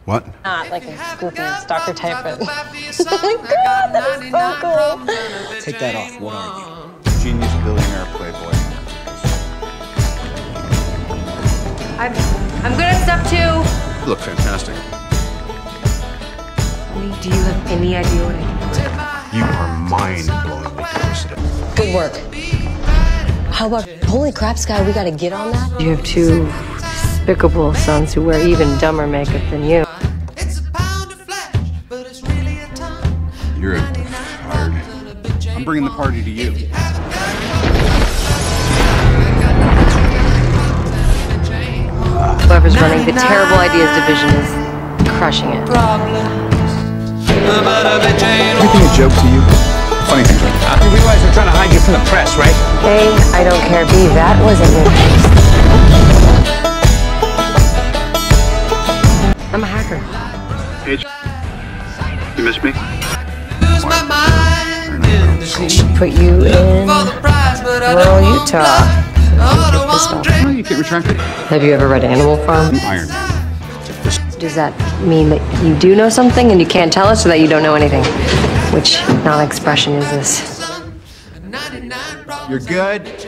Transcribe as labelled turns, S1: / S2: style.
S1: What?
S2: Not like a goofy stalker type, but oh my god, that is so cool.
S3: Take that off. What are you?
S1: Genius, billionaire, playboy.
S4: I'm good at stuff too.
S1: You look fantastic.
S4: Do you have any idea what I
S1: You are mind-blowingly close.
S2: Good work. How about, holy crap, Sky, we gotta get on that?
S4: do? You have two despicable sons who wear even dumber makeup than you.
S1: You're fired. I'm bringing the party to you.
S4: Whoever's running the Terrible Ideas division is crushing it.
S1: Everything a joke to you? Funny things like that.
S3: You realize they're trying to hide you from the press, right?
S4: A, I don't care. B, that wasn't your taste. I'm a hacker.
S1: Hey, you miss me?
S4: Put you in rural Utah. Get pissed off.
S1: No, you can't retract it.
S4: Have you ever read Animal Farm?
S1: Iron Man.
S4: Does that mean that you do know something and you can't tell us, or that you don't know anything? Which non-expression is this?
S1: You're good.